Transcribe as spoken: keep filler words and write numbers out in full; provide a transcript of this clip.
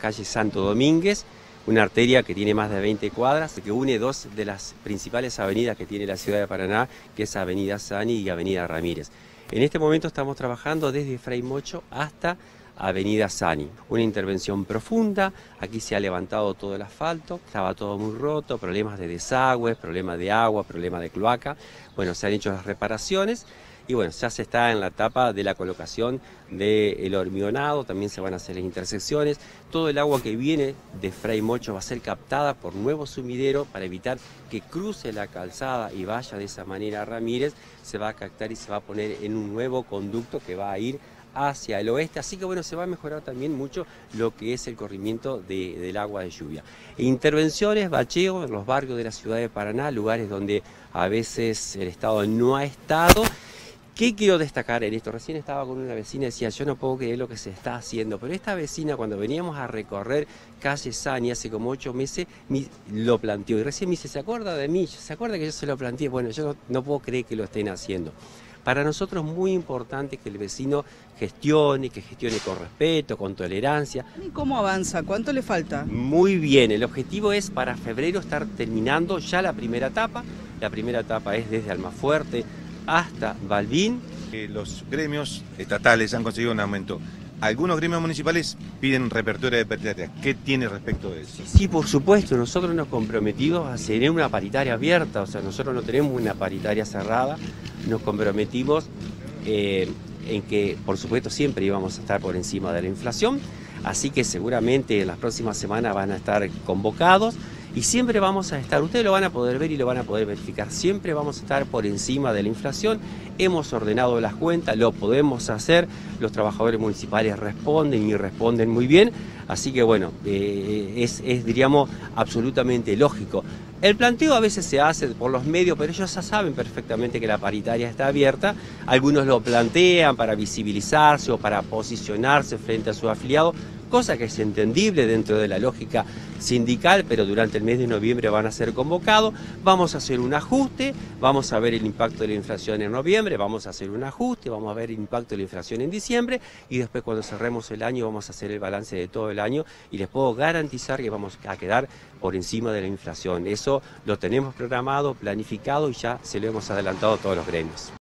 calle Santo Domínguez, una arteria que tiene más de veinte cuadras, que une dos de las principales avenidas que tiene la ciudad de Paraná, que es Avenida Sani y Avenida Ramírez. En este momento estamos trabajando desde Fray Mocho hasta Avenida Sani. Una intervención profunda, aquí se ha levantado todo el asfalto, estaba todo muy roto, problemas de desagües, problemas de agua, problemas de cloaca. Bueno, se han hecho las reparaciones y bueno, ya se está en la etapa de la colocación del hormigonado, también se van a hacer las intersecciones. Todo el agua que viene de Fray Mocho va a ser captada por nuevos sumideros para evitar que cruce la calzada y vaya de esa manera a Ramírez. Se va a captar y se va a poner en un nuevo conducto que va a ir hacia el oeste, así que bueno, se va a mejorar también mucho lo que es el corrimiento de, del agua de lluvia. Intervenciones, bacheo en los barrios de la ciudad de Paraná, lugares donde a veces el Estado no ha estado. ¿Qué quiero destacar en esto? Recién estaba con una vecina y decía, yo no puedo creer lo que se está haciendo, pero esta vecina cuando veníamos a recorrer calle Sani hace como ocho meses, lo planteó y recién me dice, ¿se acuerda de mí? ¿Se acuerda que yo se lo planteé? Bueno, yo no, no puedo creer que lo estén haciendo. Para nosotros es muy importante que el vecino gestione, que gestione con respeto, con tolerancia. ¿Y cómo avanza? ¿Cuánto le falta? Muy bien, el objetivo es para febrero estar terminando ya la primera etapa. La primera etapa es desde Almafuerte hasta Balbín. Eh, los gremios estatales han conseguido un aumento. Algunos gremios municipales piden reapertura de paritaria. ¿Qué tiene respecto de eso? Sí, por supuesto, nosotros nos comprometimos a tener una paritaria abierta, o sea, nosotros no tenemos una paritaria cerrada, nos comprometimos eh, en que, por supuesto, siempre íbamos a estar por encima de la inflación, así que seguramente en las próximas semanas van a estar convocados y siempre vamos a estar, ustedes lo van a poder ver y lo van a poder verificar, siempre vamos a estar por encima de la inflación. Hemos ordenado las cuentas, lo podemos hacer, los trabajadores municipales responden y responden muy bien, así que bueno, eh, es, es diríamos absolutamente lógico. El planteo a veces se hace por los medios, pero ellos ya saben perfectamente que la paritaria está abierta. Algunos lo plantean para visibilizarse o para posicionarse frente a su afiliado, cosa que es entendible dentro de la lógica sindical, pero durante el mes de noviembre van a ser convocados. Vamos a hacer un ajuste, vamos a ver el impacto de la inflación en noviembre, vamos a hacer un ajuste, vamos a ver el impacto de la inflación en diciembre y después cuando cerremos el año vamos a hacer el balance de todo el año y les puedo garantizar que vamos a quedar por encima de la inflación. Eso lo tenemos programado, planificado y ya se lo hemos adelantado a todos los gremios.